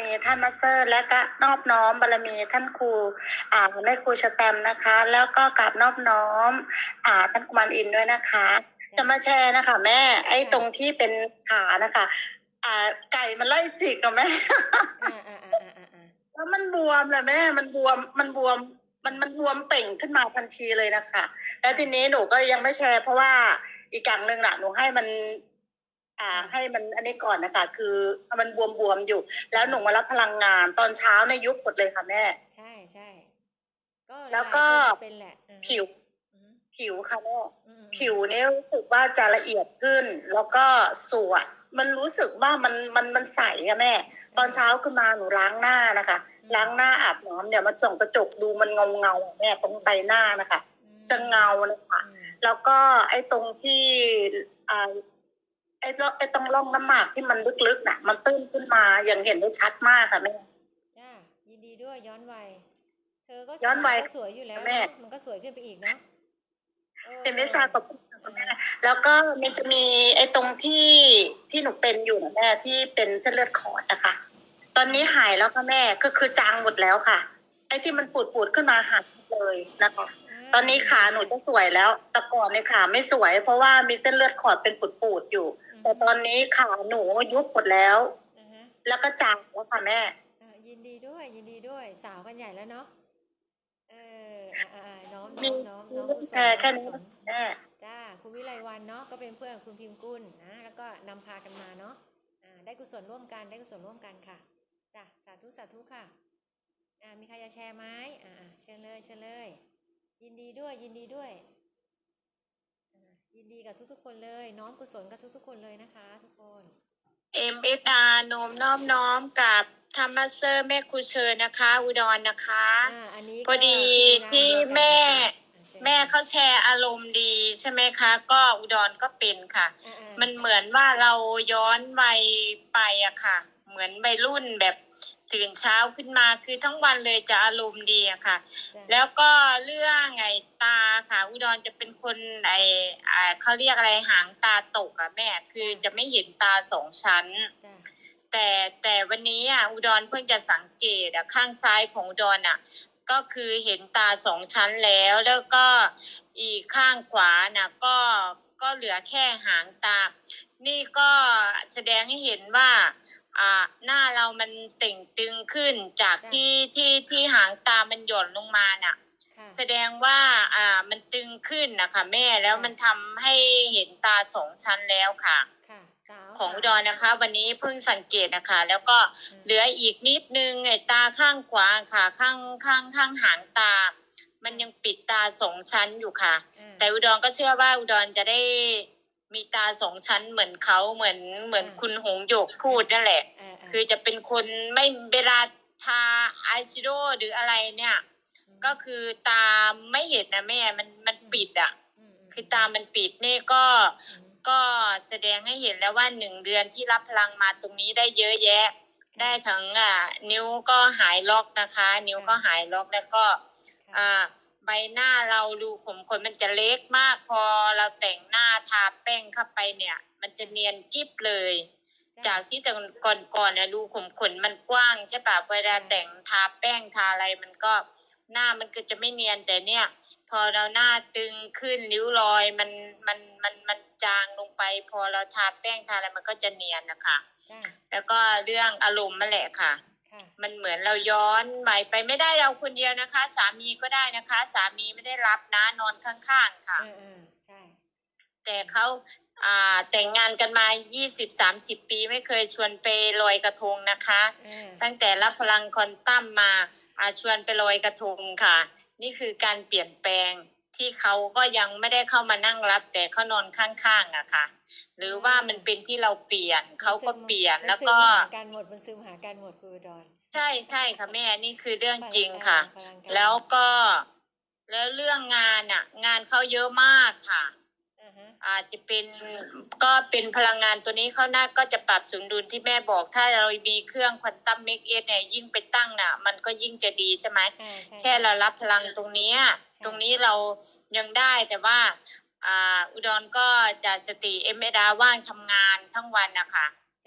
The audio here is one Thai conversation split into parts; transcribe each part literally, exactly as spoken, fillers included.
มีท่านมาสเตอร์และก็นอบน้อมบารมีท่านครูอ่าแม่ครูชแตมป์นะคะ แล้วก็กราบนอบน้อมอ่าท่านกุมารอินทร์ด้วยนะคะ จะมาแชร์นะคะแม่ไอ้ตรงที่เป็นขานะคะอ่าไก่มันไล่จิกอะแม่อ่าอ่าอ่าอ่าอ่าอ่าแล้วมันบวมเลยแม่ มันบวม มันบวม มันมันบวมเป่งขึ้นมาทันทีเลยนะคะ แล้วทีนี้หนูก็ยังไม่แชร์เพราะว่าอีกอย่างหนึ่งน่ะหนูให้มัน อ่า ให้มันอันนี้ก่อนนะคะ คือมันบวมบวมอยู่ แล้วหนูมารับพลังงานตอนเช้าในยุบหมดเลยค่ะแม่ใช่ใช่ก็หแล้ลาวยๆก็คนจะเป็นแหละอ่าฮะผิวอืมผิวค่ะแม่อืมผิวเนี่ยรู้สึกว่าจะละเอียดขึ้น แล้วก็สวยมันรู้สึกว่ามันมันมันใสอะแม่ ตอนเช้าขึ้นมาหนูล้างหน้านะคะ ล้างหน้าอาบน้ำเนี่ยมันส่องกระจกดูมันเงาเงาๆอะแม่ตรงใบหน้านะคะอืมจะเงาเลยค่ะอืมแล้วก็ไอ้ตรงที่อ่าไอ้ร่องไอ้ตรงร่องน้ำหมากที่มันลึกๆน่ะ มันตื้นขึ้นมาอย่างเห็นได้ชัดมากค่ะแม่จ้ายินดีด้วยย้อนวัยเธอก็ย้สาอนววัยก็สวยอยู่แล้วแม่เนาะมันก็สวยขึ้นไปอีกเนาะเออเป็นไม่ทราบกับคุณอ่าแม่ฮะแล้วก็มันจะมีไอ้ตรงที่ที่หนูเป็นอยู่นะแม่ที่เป็นเส้นเลือดขอดนะคะตอนนี้หายแล้วค่ะแม่ก็คือจางหมดแล้วค่ะ ไอ้ที่มันปูดปูดๆขึ้นมาหายหมดเลยนะคะ ตอนนี้ขาหนูจะสวยแล้วแต่ก่อนในยขาไม่สวย เพราะว่ามีเส้นเลือดขอดเป็นปูดปูดๆอยู่ แต่ตอนนี้ขาหนูยุบหมดแล้วอ่าฮะแล้วก็จางแล้วค่ะแม่อ่ายินดีด้วยยินดีด้วยสาวกันใหญ่แล้วเนาะเอออ่าอ่าอ่าน้อมมีน้อมน้อมน้อมเรื่อกุงศแชลร์น้แค่อมกุนี้ศลแม่จ้าคุณวิไลวันเนาะก็เป็นเพื่อนคุณพิมพ์กุลนะแล้วก็นำพากันมาเนาะอ่าได้กุศลร่วมกันได้กุศลร่วมกันค่ะจ้ะสาธุสาธุค่ะอ่ามีใครจะแชร์ไหมอ่าอ่าเชิญเลยเชิญเลย ยินดีด้วยยินดีด้วยอ่ายินดีกับทุกๆคนเลยน้อมกุศลกับทุกๆคนเลยนะคะ ทุกคนเอ็ม เอส อาร์ โน้มน้อมน้อมกับธรรมเซอร์แม่ครูเชิญนะคะ อุดรนะคะอ่าอันนี้พอดีก็ที่ทีมงานเดียวกันแม่อ่ะเชิญแม่เขาแชร์อารมณ์ดีใช่ไหมคะ ก็อุดรก็เป็นค่ะอ่าอ่ามันเหมือนว่าเราย้อนวัยไปอะค่ะ เหมือนวัยรุ่นแบบตื่นเช้าขึ้นมาคือทั้งวันเลยจะอารมณ์ดีอะค่ะจ้ะแล้วก็เรื่องไอ้ตาค่ะ อุดรจะเป็นคนไอ้อ่าเขาเรียกอะไรหางตาตกอะแม่คือจะไม่เห็นตาสองชั้นจ้ะแต่แต่วันนี้อ่ะอุดรเพิ่งจะสังเกตอ่ะข้างซ้ายของอุดรอ่ะก็คือเห็นตาสองชั้นแล้ว แล้วก็อีกข้างขวาน่ะก็ก็เหลือแค่หางตา นี่ก็แสดงให้เห็นว่าอ่าหน้าเรามันเต่งตึงขึ้นจากจ้ะที่ที่ที่หางตามันหย่อนลงมาน่ะค่ะแสดงว่าอ่ามันตึงขึ้นนะคะแม่แล้วมันทำให้เห็นตาสองชั้นแล้วค่ะค่ะสาวของอุสาวดรนะคะ วันนี้เพิ่งสังเกตนะคะ แล้วก็อืมเหลืออีกนิดนึงไอ้ตาข้างขวาค่ะ ข้างข้างข้างหางตา มันยังปิดตาสองชั้นอยู่ค่ะอ่าแต่อุดรก็เชื่อว่าอุดรจะได้มีตาสองชั้นเหมือนเขาเหมือนเหมือนอ่าคุณหงส์หยกพูดนั่นแหละอ่าอ่าคือจะเป็นคนไม่เวลาทาอายแชโดว์หรืออะไรเนี่ยอืมก็คือตาไม่เห็นนะแม่มันมันปิดอ่ะอืมอืมคือตามันปิดนี่ก็อืมก็แสดงให้เห็นแล้วว่าหนึ่งเดือนที่รับพลังมาตรงนี้ได้เยอะแยะ ได้ทั้งอ่านิ้วก็หายล็อกนะคะ นิ้วก็หายล็อกแล้วก็ค่ะอ่าใบหน้าเรารูขุมขนมันจะเล็กมาก พอเราแต่งหน้าทาแป้งเข้าไปเนี่ย มันจะเนียนกิ๊บเลยจ้ะจากที่แต่ก่อนๆเนี่ยรูขุมขนมันกว้างใช่ปะเวลาอืมแต่งทาแป้งทาอะไรมันก็หน้ามันก็จะไม่เนียนแต่เนี่ย พอเราหน้าตึงขึ้นริ้วรอยมันมันมันมันจางลงไป พอเราทาแป้งทาอะไรมันก็จะเนียนนะคะจ้ะแล้วก็เรื่องอารมณ์นั่นแหละค่ะค่ะมันเหมือนเราย้อนวัยไปไม่ได้เราคนเดียวนะคะ สามีก็ได้นะคะ สามีไม่ได้รับนะนอนข้างๆค่ะเออเออใช่แต่เขาอ่าแต่งงานกันมา ยี่สิบสามสิบ ปีไม่เคยชวนไปลอยกระทงนะคะเออตั้งแต่รับพลังคอนตัมมาอาชวนไปลอยกระทงค่ะ นี่คือการเปลี่ยนแปลงที่เขาก็ยังไม่ได้เข้ามานั่งรับ แต่เขานอนข้างๆอะค่ะ หรือว่ามันเป็นที่เราเปลี่ยนเขาก็เปลี่ยนมันแล้วซึมก็หากันหมดมันซึมหากันหมดคุณอุดรใช่ใช่ค่ะแม่นี่คือเรื่องจริงค่ะพลังกันแล้วก็ แล้วเรื่องงานอ่ะ งานเขาเยอะมากค่ะอ่าฮะอาจจะเป็นก็เป็นพลังงานตัวนี้เขาน่าก็จะปรับสมดุลที่แม่บอก ถ้าเรามีเครื่องควอนตัมเมกเอสเนี่ยยิ่งไปตั้งน่ะ มันก็ยิ่งจะดีใช่ไหมอ่าใช่แค่เรารับพลังตรงเนี้ยใช่ตรงนี้เรายังได้แต่ว่า อ่า อุดรก็จะสติเอเมดาว่างทำงานทั้งวันนะคะจ้ะ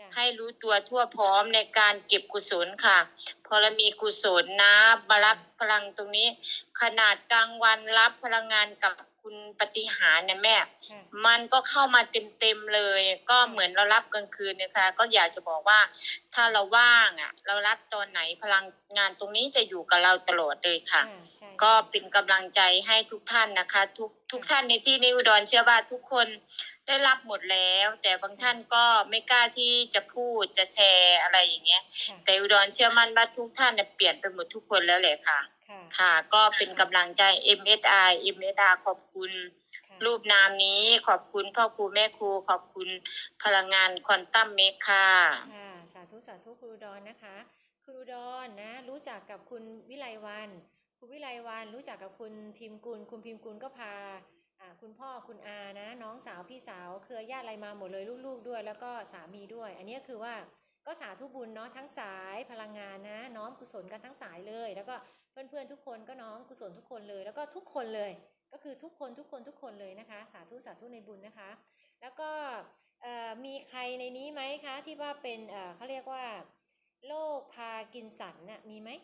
จ้ะให้รู้ตัวทั่วพร้อมในการเก็บกุศลค่ะพอเรามีกุศลนะมารับพลังตรงนี้ ขนาดกลางวันรับพลังงานกับคุณปฏิหารย์เนี่ยแม่ค่ะมันก็เข้ามาเต็มๆเลย ก็ค่ะเหมือนเรารับกลางคืนนะคะ ก็อยากจะบอกว่า ถ้าเราว่างอ่ะ เรารับตอนไหนพลังงานตรงนี้จะอยู่กับเราตลอดเลยค่ะอ่าใช่ก็ใช่เป็นกำลังใจให้ทุกท่านนะคะ ทุกทุกค่ะท่านในที่นี้อุดรเชื่อว่าทุกคนได้รับหมดแล้ว แต่บางท่านก็ไม่กล้าที่จะพูดจะแชร์อะไรอย่างเงี้ยค่ะแต่อุดรเชื่อมั่นว่าทุกท่านเนี่ยเปลี่ยนไปหมดทุกคนแล้วแหละค่ะค่ะค่ะ ก็เป็นกำลังใจ เอ็ม เอส อาร์ เอ็ม เอส อาร์ ขอบคุณค่ะรูปนามนี้ขอบคุณพ่อครูแม่ครูขอบคุณพลังงานควอนตัมเมคค่ะค่ะสาธุสาธุครูอุดรนะคะครูอุดรนะรู้จักกับคุณวิไลวรรณคุณวิไลวรรณรู้จักกับคุณพิมพ์กุลคุณพิมพ์กุลก็พาอ่าคุณพ่อคุณอานะน้องสาวพี่สาวเครือญาติอะไรมาหมดเลยลูกๆด้วยแล้วก็สามีด้วย อันนี้คือว่าก็สาธุบุญเนาะทั้งสายพลังงานนะน้อมกุศลกันทั้งสายเลย แล้วก็เพื่อนๆทุกคนก็น้อมกุศลทุกคนเลย แล้วก็ทุกคนเลยก็คือทุกคนทุกคนทุกคนเลยนะคะสาธุสาธุในบุญนะคะ แล้วก็เอ่อมีใครในนี้ไหมคะที่ว่าเป็นเอ่อเขาเรียกว่าโรคพาร์กินสันน่ะมีไหม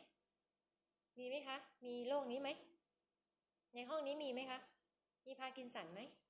มีไหมคะมีโรคนี้ไหมในห้องนี้มีไหมคะมีพาร์กินสันไหม